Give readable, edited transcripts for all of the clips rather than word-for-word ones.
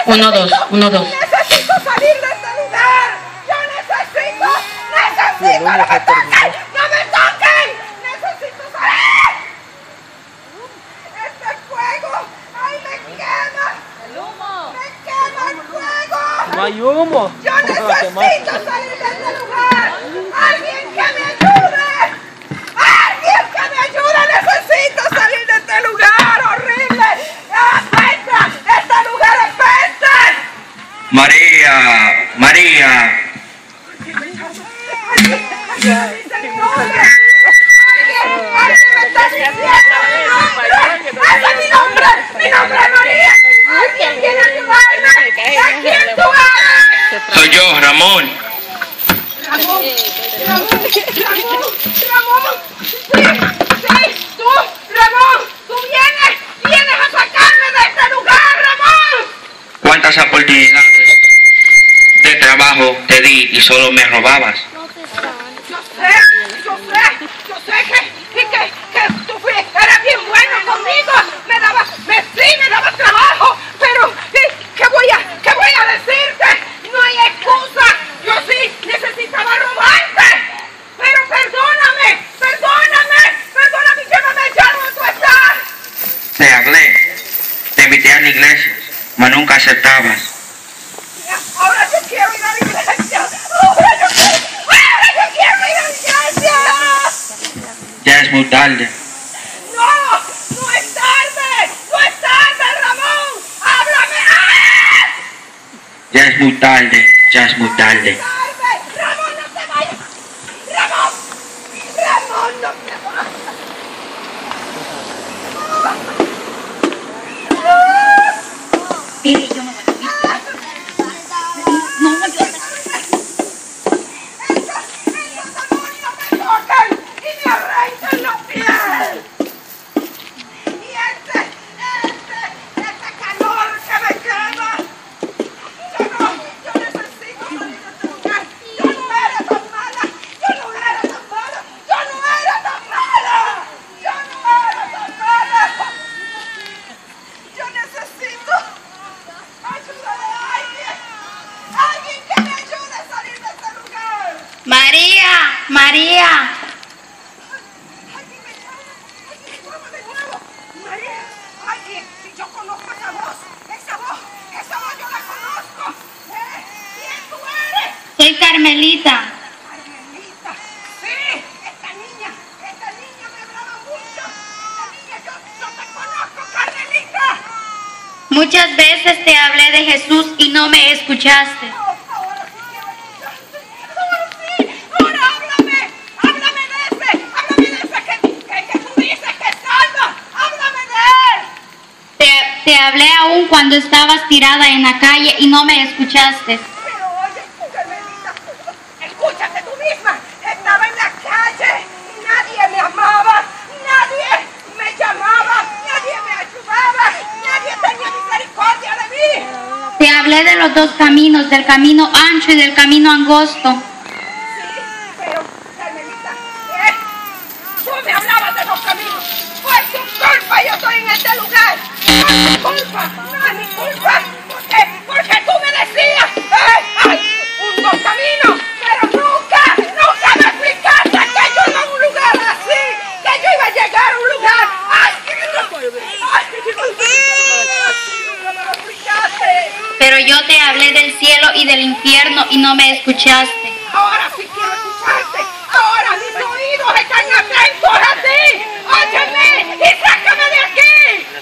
Uno, dos, uno, dos. Necesito salir de este lugar. Yo necesito no me toquen. No me toquen. Necesito salir. Este fuego, ay, me quema. El humo. Me quema el fuego. No hay humo. Yo necesito salir de este lugar. Alguien que me ayude. Alguien que me ayude. Necesito salir de este lugar horrible. ¡Apesta! ¡Este lugar apesta! María, María. ¡Alguien me está diciendo mi nombre! ¡Ese es mi nombre! ¡Mi nombre es María! ¡Alguien quiere ayudarme! ¿De quién tú eres? Soy yo, Ramón. ¡Ramón! ¡Sí! ¡Tú! ¡Ramón! ¡Tú vienes a sacarme de este lugar, Ramón! ¿Cuántas oportunidades de trabajo te di y solo me robabas? Yo sé que tú eras bien bueno conmigo, me dabas trabajo, pero ¿qué voy a decirte? No hay excusa, yo sí necesitaba robarte, pero perdóname, llévame ya donde tú estás. Te hablé, te invité a la iglesia, mas nunca aceptabas. Ahora yo quiero ir a la iglesia, ahora yo quiero ir a la iglesia. Ya es muy tarde. No es tarde, Ramón, háblame. Ya es muy tarde, ya es muy tarde. Ramón, no te vayas. Ramón, no te vayas. Mire, yo no voy a no, yo... Esos demonios me tocan y me arrancan los pies. Y ese calor que me quema. Yo necesito salir de este lugar. Yo no era tan mala. Yo necesito ayuda de alguien. Alguien que me ayude a salir de este lugar. María. Alguien de nuevo. María, alguien. Si yo conozco esa voz yo la conozco. ¿Quién tú eres? Soy Carmelita. Carmelita. Sí, esta niña me hablaba mucho. Esta niña, yo te conozco, Carmelita. Muchas veces te hablé de Jesús y no me escuchaste. Ahora sí quiero escucharte. Ahora háblame de ese que tú dices que salva. Háblame de él. Te hablé aún cuando estabas tirada en la calle y no me escuchaste. Pero oye, Carmelita, escúchate tú misma. Estaba en la calle y nadie me amaba, nadie me llamaba, nadie me ayudaba, nadie tenía misericordia de mí. Te hablé de los dos caminos, del camino ancho y del camino angosto. Sí, pero Carmelita, tú me hablabas de los caminos. Fue tu culpa, yo estoy en este lugar. No es mi culpa, porque tú me decías, hay un dos caminos, pero nunca me explicaste que yo iba a un lugar así, que yo iba a llegar a un lugar. Nunca me lo explicaste. Pero yo te hablé del cielo y del infierno y no me escuchaste. Ahora sí quiero escucharte. Ahora mis oídos están atentos a ti. Óyeme y sácame de aquí.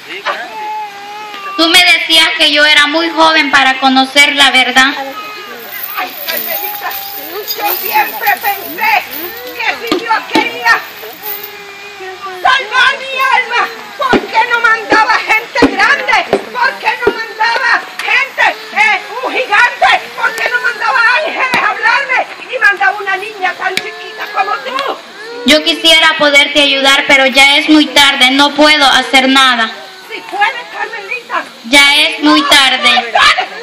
Tú me decías que yo era muy joven para conocer la verdad. Ay, Carmelita, yo siempre pensé que si Dios quería salvar mi alma, ¿por qué no mandaba gente grande? ¿Por qué no mandaba gente, un gigante? ¿Por qué no mandaba ángeles a hablarme? Y mandaba una niña tan chiquita como tú. Yo quisiera poderte ayudar, pero ya es muy tarde, no puedo hacer nada. Si puedes, Carmelita. Ya es muy tarde. ¡Carmelita!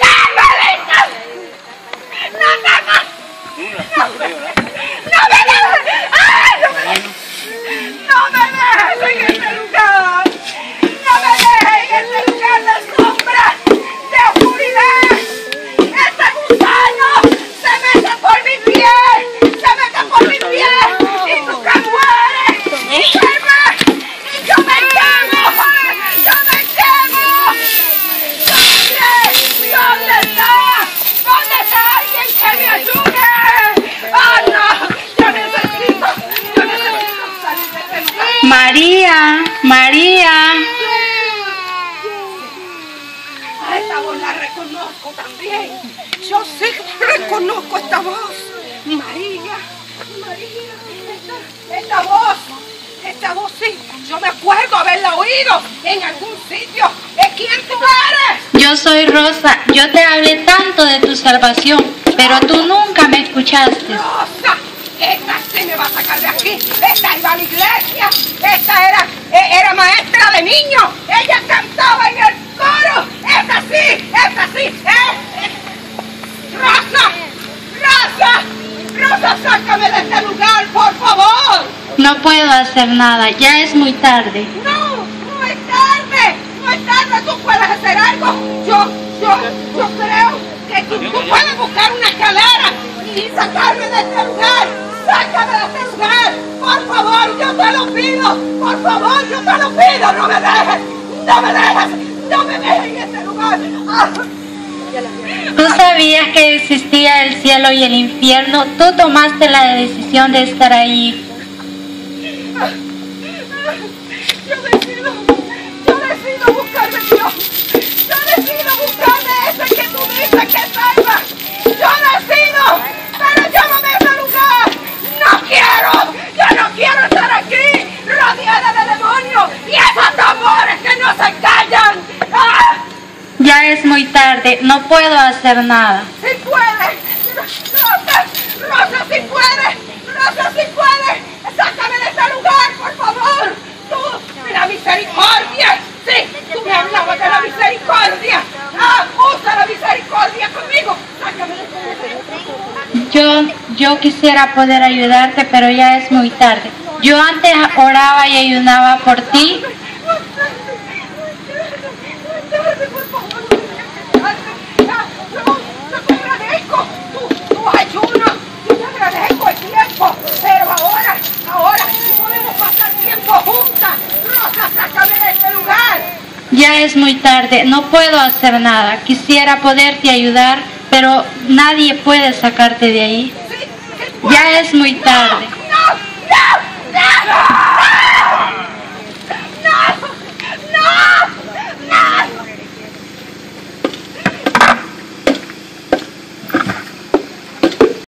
¡No me dejes! ¡Ay, no me dejes! ¡No me dejes en este lugar! ¡No me dejes en este lugar de sombra, de oscuridad! bien. Yo sí reconozco esta voz. María, esta voz sí. Yo me acuerdo haberla oído en algún sitio. ¿Quién tú eres? Yo soy Rosa. Yo te hablé tanto de tu salvación, pero tú nunca me escuchaste. Rosa, esta sí me va a sacar de aquí. Esta iba a la iglesia. Esta era maestra de niños. Ella cantaba en el coro. Esta sí. Rosa, sácame de este lugar, por favor. No puedo hacer nada. Ya es muy tarde. No es tarde. Tú puedes hacer algo. Yo creo que tú puedes buscar una escalera y sacarme de este lugar. Sácame de este lugar. Por favor, yo te lo pido. Por favor, yo te lo pido. No me dejes en este lugar. Tú sabías que existía el cielo y el infierno. Tú tomaste la decisión de estar ahí. Yo decido buscarme Dios. Yo decido buscarme ese que tú dices que salva. Yo decido, pero llámame a ese lugar. Yo no quiero estar aquí rodeada de demonios y esos tambores que no se callan. Ya es muy tarde. No puedo hacer nada. ¡Sí puede! ¡Rosa, sí puede! ¡Sácame de este lugar, por favor! ¡Tú, la misericordia! ¡Sí! ¡Tú me hablabas de la misericordia! ¡Usa la misericordia conmigo! ¡Sácame de este lugar! Yo quisiera poder ayudarte, pero ya es muy tarde. Yo antes oraba y ayunaba por ti. Por favor, yo te agradezco tu ayuno, yo te agradezco el tiempo, pero ahora podemos pasar tiempo juntas. Rosa, sácame de este lugar. Ya es muy tarde, no puedo hacer nada. Quisiera poderte ayudar, pero nadie puede sacarte de ahí. Sí, Ya es muy tarde. No.